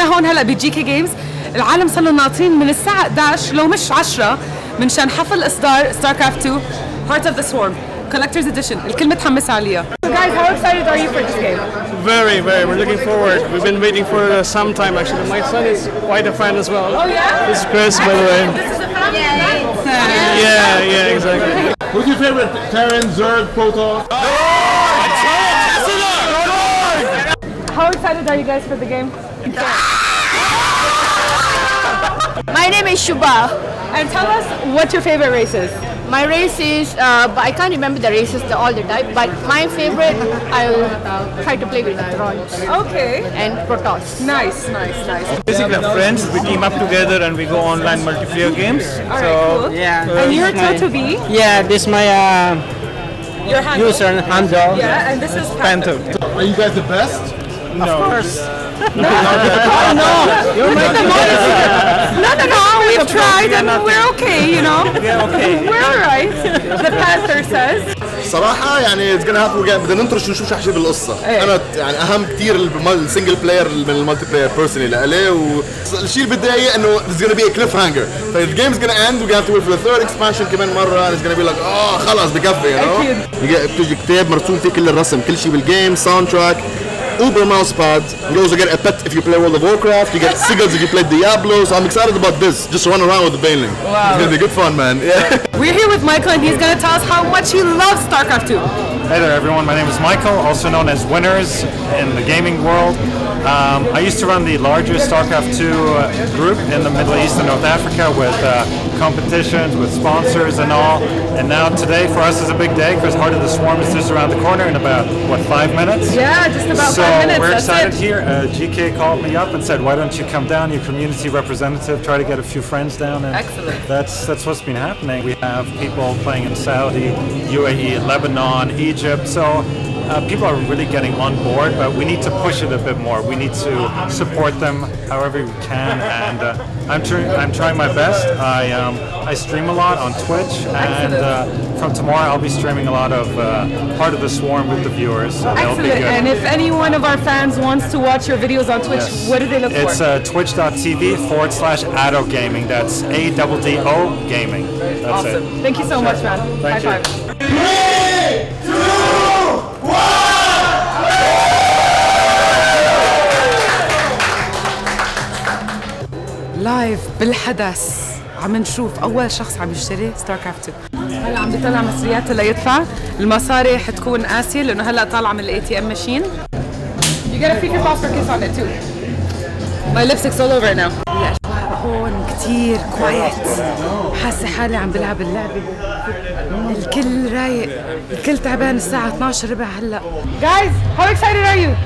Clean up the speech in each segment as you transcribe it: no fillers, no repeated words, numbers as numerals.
نحن هون هلا بجي كي جيمز العالم صار لهم ناطرين من الساعة 11 لو مش 10 من شان حفل إصدار StarCraft 2 Heart of the Swarm Collector's Edition. الكل متحمس عليها. Guys, how excited are you for this game? Very, very. We're looking forward. We've been waiting for some time actually. My son is quite a fan as well. Oh yeah? This is Chris, by the way. This is a family night. Yeah, exactly. Who's your favorite? Terran, Zerg, Protoss? How excited are you guys for the game? My name is Shubha. And tell us what your favorite race is. My race is, I can't remember the races all the time, but my favorite, I'll try to play with Tron Okay. and Protoss. Nice. Basically, friends. We team up together and we go online multiplayer games. Alright, cool. Yeah. And you're Totobi. Yeah, this is my Your handle. user handle. Yeah, and this is Phantom. Are you guys the best? No. Of course. No, we've tried and we're okay, you know. Yeah, okay. We're alright. The Panther says. صراحة يعني it's gonna have to بدنا ننطر نشوف شو حيصير بالقصة. إيه. أنا يعني أهم كتير السنجل بلاير من المالتي بلاير بيرسونلي لإلي والشيء اللي بدي إياه إنه it's gonna be a cliffhanger. The game's gonna end we're gonna have to wait for the third expansion كمان مرة and it's gonna be like خلاص بكفي you know. بتجي كتاب مرسوم فيه كل الرسم كل شيء بالجيم sound track. Uber mouse pad. You also get a pet if you play World of Warcraft. You get sigils if you play Diablo. So I'm excited about this. Just run around with the Baneling. Wow. It's gonna be good fun, man. Yeah. We're here with Michael and he's gonna tell us how much he loves StarCraft 2. Hey there everyone, my name is Michael, also known as Winners in the gaming world. I used to run the largest StarCraft 2 group in the Middle East and North Africa with competitions, with sponsors and all. And now today for us is a big day because Heart of the Swarm is just around the corner in about, 5 minutes? Yeah, just about So 5 minutes. we're That's excited it. here. GK called me up and said, why don't you come down, your community representative, try to get a few friends down. And Excellent. That's what's been happening. We have people playing in Saudi, UAE, Lebanon, Egypt. So people are really getting on board, but we need to push it a bit more. We need to support them however we can, and I'm trying my best. I stream a lot on Twitch, and from tomorrow I'll be streaming a lot of Heart of the Swarm with the viewers. So they'll be Excellent. good. And if any one of our fans wants to watch your videos on Twitch, Yes. what do they look It's for? twitch.tv/ADO Gaming. That's ADDO Gaming. That's Awesome. it. Thank you so much, man. Thank High you. five. لايف بالحدث عم نشوف اول شخص عم يشتري StarCraft 2. هلا عم بيطلع مصرياته ليدفع. المصاري حتكون قاسيه لانه هلا طالعه من ATM ماشين. You get a free passport kiss on it too. My lipstick's all over it now. الاجواء هون كتير كوايت. حاسه حالي عم بلعب اللعبه. الكل رايق، الكل تعبان الساعه 12 ربع هلا. Guys, how excited are you?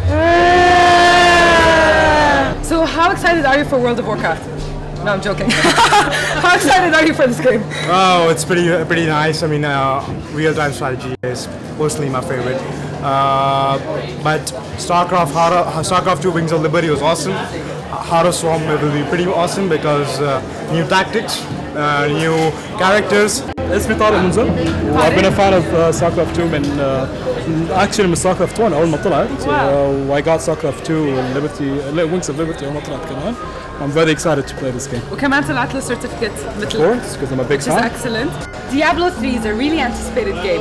So how excited are you for World of Warcraft? No, I'm joking. How excited are you for this game? Oh, it's pretty nice. I mean, real-time strategy is personally my favorite. But StarCraft 2 Wings of Liberty was awesome. Heart of Swarm will be pretty awesome because new tactics, new characters. اسمي طارق منزل. I've been a fan of StarCraft 2 من actually من StarCraft 1 أول ما طلعت. I got StarCraft 2 Liberty Wings of Liberty أول ما طلعت كمان. I'm very excited to play this game. وكمان طلعت له certificate Of مثل course, because I'm a big which is fan. excellent. Diablo 3 is a really anticipated game.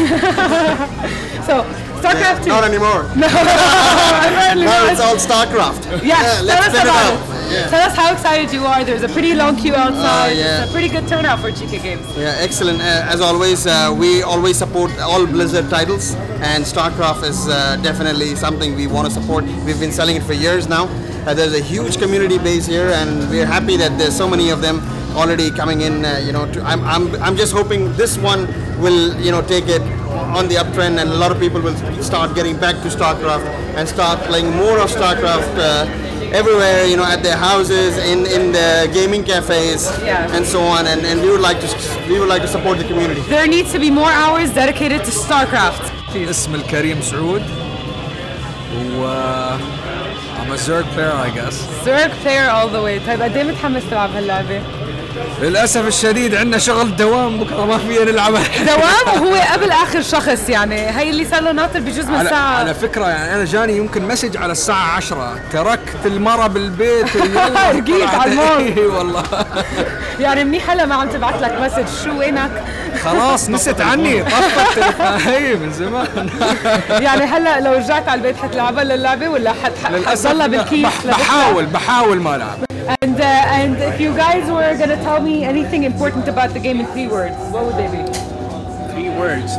So StarCraft 2. Not anymore. Apparently Now not. it's all StarCraft. Yeah, let's tell us spin it about out. it. Tell us how excited you are. There's a pretty long queue outside. yeah. It's a pretty good turnout for GK Games. Yeah, excellent. As always, we always support all Blizzard titles, and StarCraft is definitely something we want to support. We've been selling it for years now. There's a huge community base here, and we're happy that there's so many of them already coming in. I'm just hoping this one will take it on the uptrend, and a lot of people will start getting back to StarCraft and start playing more of StarCraft. Everywhere, at their houses, in the gaming cafes, and so on. And we would like to support the community. There needs to be more hours dedicated to StarCraft. اسم الكريم سعود و I'm a Zerg player I guess. Zerg player all the way. طيب قد ايه متحمس تلعب هاللعبة؟ للاسف الشديد عندنا شغل دوام بكره ما فينا نلعب. دوام وهو قبل اخر شخص يعني هي اللي صار له ناطر بجوز من ساعه. على فكره يعني انا جاني يمكن مسج على الساعه 10 تركت المره بالبيت ويلا رقيت على المول. اي والله يعني منيح هلا ما عم تبعت لك مسج شو وينك. خلاص نست عني طفت هي من زمان. يعني هلا لو رجعت على البيت حتلعبها للعبه ولا حتضلها بالكيس؟ بحاول ما العب. And if you guys were gonna tell me anything important about the game in 3 words, what would they be? 3 words.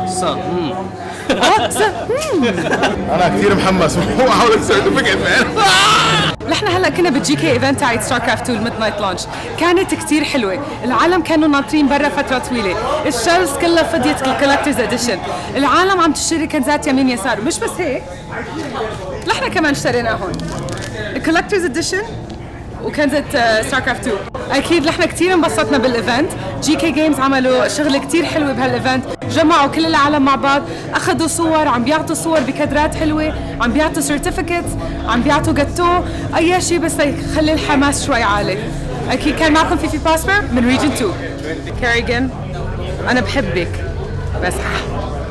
انا كثير محمس وحاول السيرتيفيكت نحن هلا كنا بالجي كي ايفنت تاعت ستار كرافت 2 الميد نايت لانش، كانت كثير حلوه، العالم كانوا ناطرين برا فتره طويله، الشلز كلها فضيت الكولكترز اديشن، العالم عم تشتري كنزات يمين يسار، مش بس هيك نحن كمان اشتريناهم الكولكترز اديشن وكنزة ستار كرافت 2. اكيد نحن كثير انبسطنا بالايفنت، جي كي جيمز عملوا شغل كثير حلو بهالايفنت، جمعوا كل العالم مع بعض، اخذوا صور، عم بيعطوا صور بكادرات حلوه، عم بيعطوا سيرتيفيكتس، عم بيعطوا جاتو، اي شيء بس يخلي الحماس شوي عالي. اكيد كان معكم فيفي باسبر من ريجن 2. كاريجن انا بحبك بس